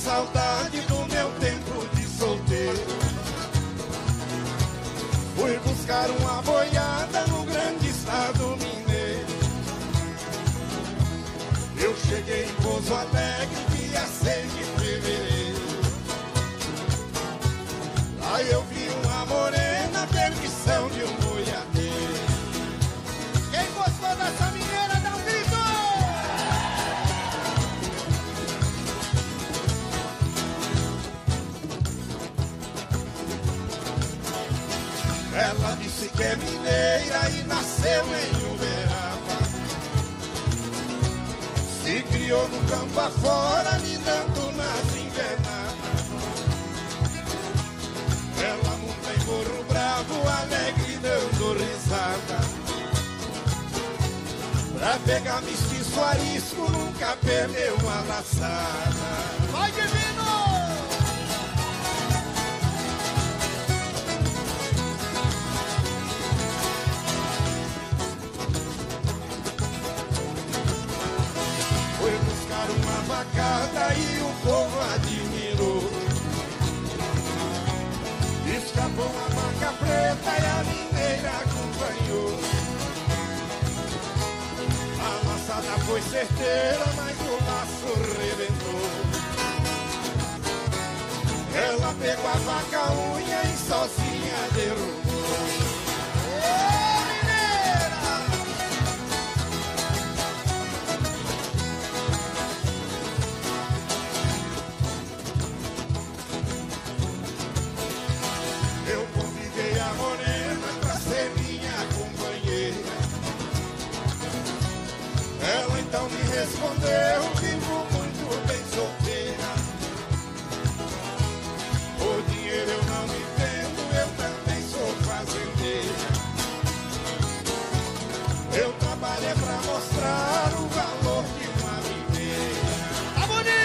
saudade do meu tempo de solteiro. Fui buscar uma boiada no grande estado mineiro. Eu cheguei em Pouso Alegre, dia 6 de fevereiro. Lá eu vi uma morena, perdição de um boiadeiro. Quem gostou dessa mineira, dá um grito! Ela disse que é mineira e nasceu em Uberaba. Se criou no campo afora, lidando nas invernadas. Ela monta em burro bravo, alegre, dando risada. Pra pegar mestiço arisco, nunca perdeu uma laçada. Vai, divino! Foi buscar uma vacada e o povo admirou. Escapou a vaca preta e a mineira acompanhou. A laçada foi certeira, mas o laço rebentou. Ela pegou a vaca unha e sozinha derrubou. Ô, mineira! Eu convidei a morena pra ser minha companheira. Ela então me respondeu, vivo muito bem solteira. O dinheiro eu não me vendo, eu também sou fazendeira. Eu trabalho é pra mostrar o valor de uma mineira. Tá bonito!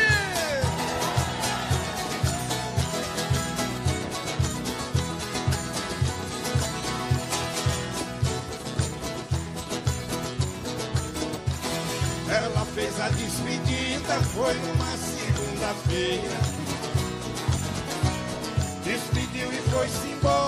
Ela fez a despedida, foi numa segunda-feira. Despediu e foi-se embora.